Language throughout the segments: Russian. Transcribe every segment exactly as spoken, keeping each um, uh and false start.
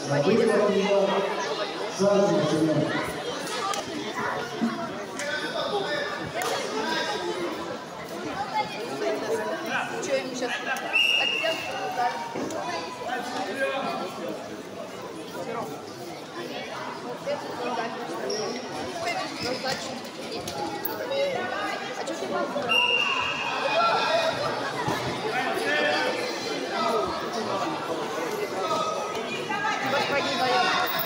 Что им сейчас? А что ты Господи, даем.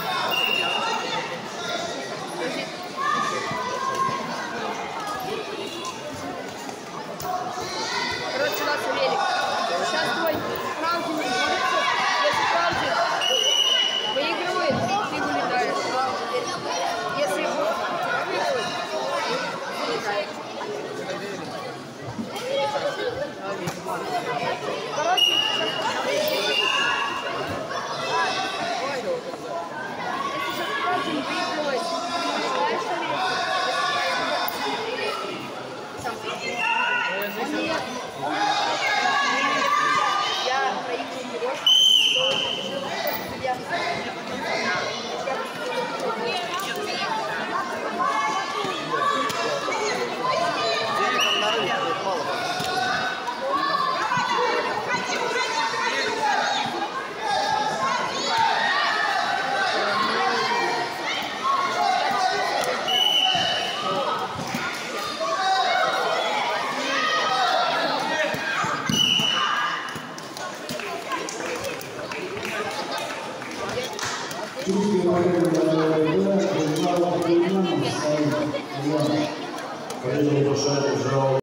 Короче, у нас велик. Сейчас твой Франклин борется. Если Франклин выигрывает, ты вылетаешь. Если выигрывает, вылетаешь. Короче, я проигрываю его, Поэтому